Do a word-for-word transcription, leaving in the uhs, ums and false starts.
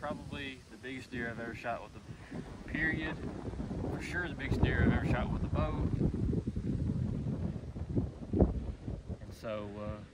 probably the biggest deer I've ever shot with a period. For sure the biggest deer I've ever shot with a bow. And so, uh,